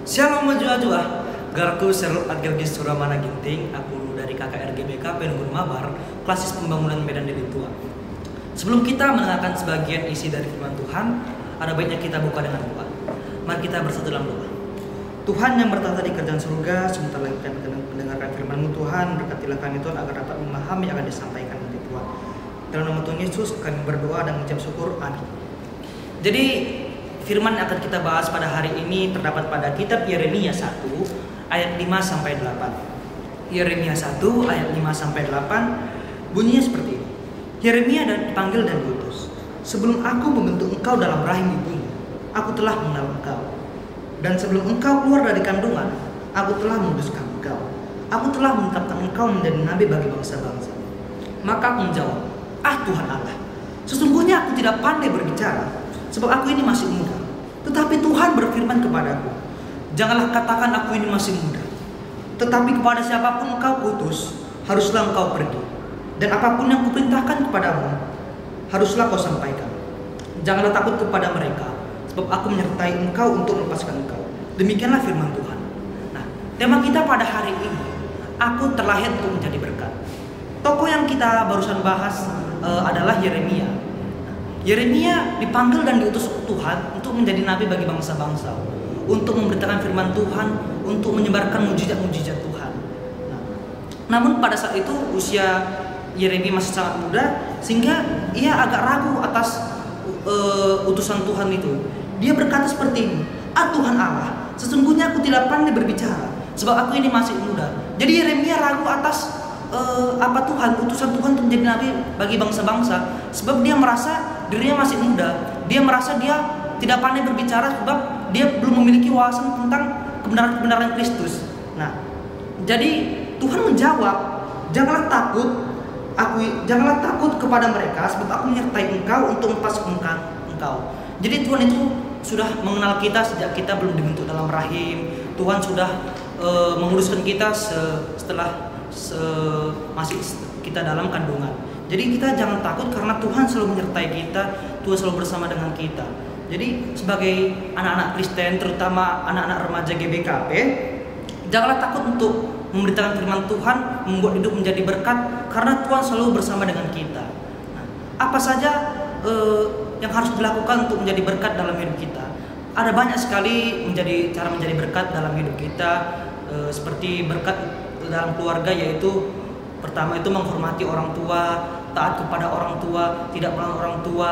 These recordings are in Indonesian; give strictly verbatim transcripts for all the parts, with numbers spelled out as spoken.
Shalom majua-jua, garku Serul Adgelgis Suramana Ginting, aku dari K K R G B K Penunggun Mabar, klasis pembangunan Medan Deli Tua. Sebelum kita mendengarkan sebagian isi dari firman Tuhan, ada baiknya kita buka dengan doa. Mari kita bersatu dalam doa. Tuhan yang bertata di kerajaan surga, sebentar lagi kami akan mendengarkan firman-Mu Tuhan, berkatilah kami Tuhan agar dapat memahami yang akan disampaikan nanti Tuhan. Dalam nama Tuhan Yesus kami berdoa dan mengucap syukur, amin. Jadi firman yang akan kita bahas pada hari ini terdapat pada kitab Yeremia satu ayat lima sampai delapan. Yeremia satu ayat lima sampai delapan bunyinya seperti ini. Yeremia dipanggil dan diutus. Sebelum aku membentuk engkau dalam rahim ibumu, aku telah mengenal engkau. Dan sebelum engkau keluar dari kandungan, aku telah menguduskan engkau. Aku telah menetapkan engkau menjadi nabi bagi bangsa-bangsa. Maka aku menjawab, ah Tuhan Allah, sesungguhnya aku tidak pandai berbicara, sebab aku ini masih muda. Tetapi Tuhan berfirman kepadaku, janganlah katakan aku ini masih muda. Tetapi kepada siapapun engkau kutus, haruslah engkau pergi. Dan apapun yang kuperintahkan kepadamu, haruslah kau sampaikan. Janganlah takut kepada mereka, sebab aku menyertai engkau untuk melepaskan engkau. Demikianlah firman Tuhan. Nah, tema kita pada hari ini, aku terlahir untuk menjadi berkat. Tokoh yang kita barusan bahas uh, adalah Yeremia. Yeremia dipanggil dan diutus Tuhan untuk menjadi nabi bagi bangsa-bangsa, untuk memberitakan firman Tuhan, untuk menyebarkan mujizat-mujizat Tuhan. Nah, namun pada saat itu usia Yeremia masih sangat muda, sehingga ia agak ragu atas uh, utusan Tuhan itu. Dia berkata seperti ini, ah Tuhan Allah, sesungguhnya aku tidak pandai berbicara, sebab aku ini masih muda. Jadi Yeremia ragu atas uh, apa Tuhan, utusan Tuhan untuk menjadi nabi bagi bangsa-bangsa, sebab dia merasa dirinya masih muda. Dia merasa dia tidak pandai berbicara sebab dia belum memiliki wawasan tentang kebenaran-kebenaran Kristus. Nah, jadi Tuhan menjawab, janganlah takut, aku janganlah takut kepada mereka, sebab aku menyertai engkau untuk melepaskan engkau. Jadi Tuhan itu sudah mengenal kita sejak kita belum dibentuk dalam rahim. Tuhan sudah e, menguruskan kita setelah se, masih kita dalam kandungan. Jadi kita jangan takut karena Tuhan selalu menyertai kita, Tuhan selalu bersama dengan kita. Jadi sebagai anak-anak Kristen, terutama anak-anak remaja G B K P, janganlah takut untuk memberitakan firman Tuhan, membuat hidup menjadi berkat, karena Tuhan selalu bersama dengan kita. Nah, apa saja eh, yang harus dilakukan untuk menjadi berkat dalam hidup kita? Ada banyak sekali menjadi cara menjadi berkat dalam hidup kita, eh, seperti berkat dalam keluarga, yaitu pertama itu menghormati orang tua, taat kepada orang tua, tidak melawan orang tua,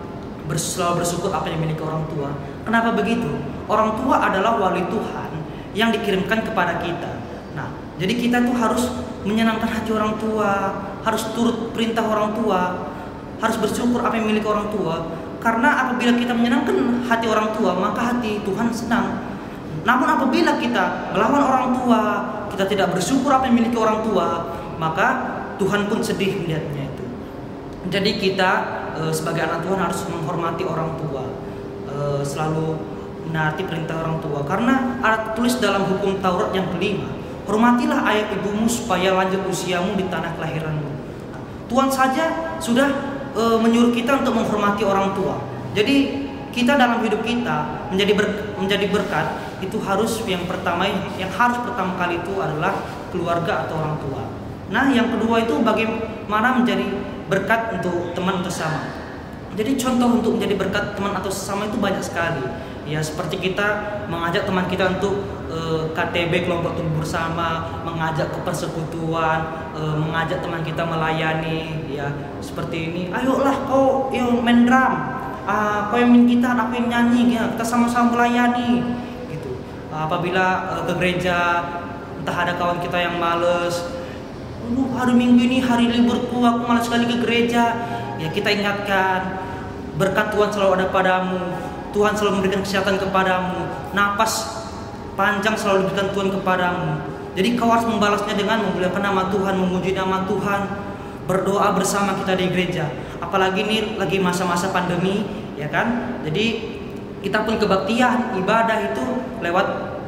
selalu bersyukur apa yang dimiliki orang tua. Kenapa begitu? Orang tua adalah wali Tuhan yang dikirimkan kepada kita. Nah, jadi kita tuh harus menyenangkan hati orang tua, harus turut perintah orang tua, harus bersyukur apa yang dimiliki orang tua. Karena apabila kita menyenangkan hati orang tua, maka hati Tuhan senang. Namun apabila kita melawan orang tua, kita tidak bersyukur apa yang dimiliki orang tua, maka Tuhan pun sedih melihatnya itu. Jadi kita e, sebagai anak Tuhan harus menghormati orang tua, e, selalu menaati perintah orang tua. Karena ada tulis dalam hukum Taurat yang kelima, hormatilah ayah ibumu supaya lanjut usiamu di tanah kelahiranmu. Nah, Tuhan saja sudah e, menyuruh kita untuk menghormati orang tua. Jadi kita dalam hidup kita menjadi ber, menjadi berkat itu harus yang pertama yang harus pertama kali itu adalah keluarga atau orang tua. Nah, yang kedua itu bagaimana menjadi berkat untuk teman atau sesama. Jadi contoh untuk menjadi berkat teman atau sesama itu banyak sekali. Ya, seperti kita mengajak teman kita untuk e, K T B kelompok tumbuh bersama, mengajak ke persekutuan, e, mengajak teman kita melayani, ya seperti ini. Ayolah kau yang main drum, ah, kau yang main gitar, aku yang nyanyi, ya kita sama-sama melayani. Gitu. Apabila e, ke gereja, entah ada kawan kita yang males, Aduh, hari Minggu ini hari liburku, aku malas sekali ke gereja. Ya kita ingatkan, berkat Tuhan selalu ada padamu, Tuhan selalu memberikan kesehatan kepadamu, napas panjang selalu diberikan Tuhan kepadamu. Jadi kau harus membalasnya dengan memuliakan nama Tuhan, memuji nama Tuhan, berdoa bersama kita di gereja. Apalagi ini lagi masa-masa pandemi, ya kan? Jadi kita pun kebaktian, ibadah itu lewat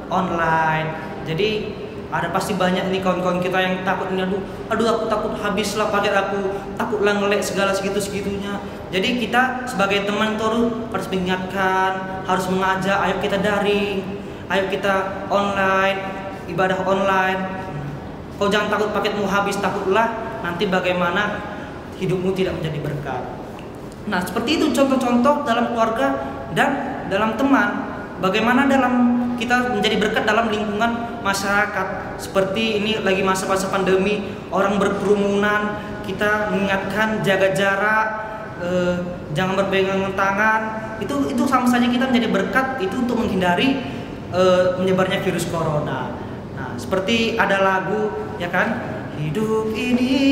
online. Jadi ada pasti banyak nih kawan-kawan kita yang takut ini, aduh, aduh aku takut habislah paket aku, takutlah ngelek segala segitu-segitunya. Jadi kita sebagai teman tuh harus mengingatkan, harus mengajak, ayo kita daring, ayo kita online, ibadah online. Kau jangan takut paketmu habis, takutlah nanti bagaimana hidupmu tidak menjadi berkat. Nah, seperti itu contoh-contoh dalam keluarga dan dalam teman. Bagaimana dalam kita menjadi berkat dalam lingkungan masyarakat. Seperti ini lagi masa-masa pandemi, orang berkerumunan, kita mengingatkan jaga jarak, eh, jangan berpegangan tangan. Itu itu sama saja kita menjadi berkat itu untuk menghindari eh, menyebarnya virus corona. Nah, seperti ada lagu ya kan, hidup ini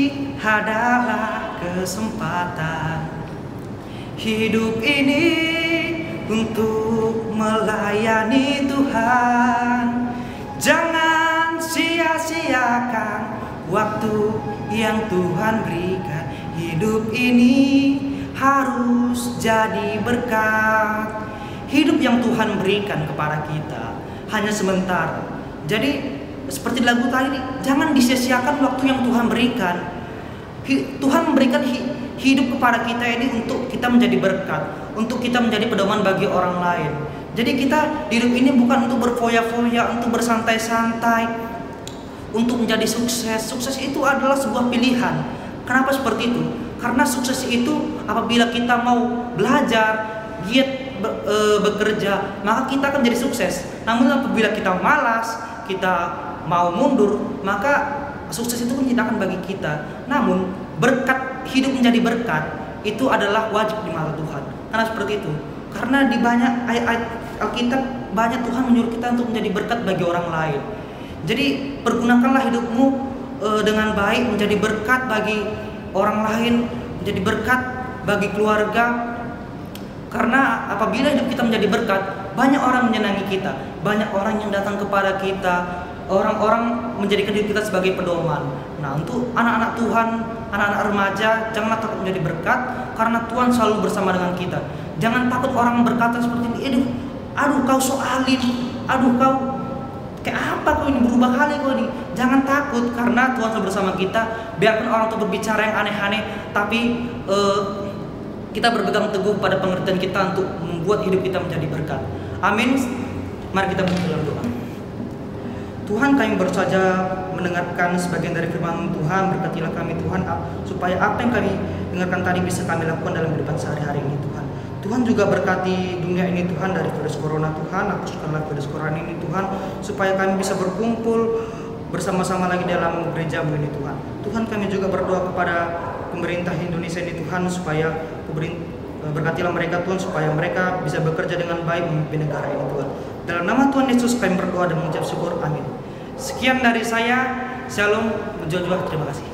adalah kesempatan. Hidup ini untuk melayani Tuhan. Jangan sia-siakan waktu yang Tuhan berikan. Hidup ini harus jadi berkat. Hidup yang Tuhan berikan kepada kita hanya sementara. Jadi seperti lagu tadi, jangan disia-siakan waktu yang Tuhan berikan. Tuhan memberikan hidup kepada kita ini untuk kita menjadi berkat, untuk kita menjadi pedoman bagi orang lain. Jadi kita hidup ini bukan untuk berfoya-foya, untuk bersantai-santai, untuk menjadi sukses. Sukses itu adalah sebuah pilihan. Kenapa seperti itu? Karena sukses itu apabila kita mau belajar, giat e, bekerja, maka kita akan jadi sukses. Namun apabila kita malas, kita mau mundur, maka sukses itu pun tidak akan bagi kita. Namun berkat, hidup menjadi berkat itu adalah wajib di mata Tuhan. Karena seperti itu. Karena di banyak ayat-ayat Alkitab banyak Tuhan menyuruh kita untuk menjadi berkat bagi orang lain. Jadi pergunakanlah hidupmu e, dengan baik menjadi berkat bagi orang lain, menjadi berkat bagi keluarga. Karena apabila hidup kita menjadi berkat, banyak orang menyenangi kita, banyak orang yang datang kepada kita, orang-orang menjadikan diri kita sebagai pedoman. Nah, untuk anak-anak Tuhan, anak-anak remaja, janganlah takut menjadi berkat, karena Tuhan selalu bersama dengan kita. Jangan takut orang berkata seperti ini, aduh, aduh kau so alim, aduh kau kayak apa kau ini, berubah kali kau ini. Jangan takut, karena Tuhan selalu bersama kita. Biarkan orang itu berbicara yang aneh-aneh, tapi uh, kita berpegang teguh pada pengertian kita untuk membuat hidup kita menjadi berkat. Amin. Mari kita berdoa doa. Tuhan, kami baru saja mendengarkan sebagian dari firman Tuhan. Berkatilah kami Tuhan, supaya apa yang kami dengarkan tadi bisa kami lakukan dalam kehidupan sehari-hari ini Tuhan. Tuhan juga berkati dunia ini Tuhan dari virus corona Tuhan. Hapuskanlah virus corona ini Tuhan, supaya kami bisa berkumpul bersama-sama lagi dalam gereja-Mu ini Tuhan. Tuhan, kami juga berdoa kepada pemerintah Indonesia ini Tuhan, supaya berkatilah mereka Tuhan, supaya mereka bisa bekerja dengan baik memimpin negara ini Tuhan. Dalam nama Tuhan Yesus kami berdoa dan mengucap syukur. Amin. Sekian dari saya. Shalom. Menjual-jual. Terima kasih.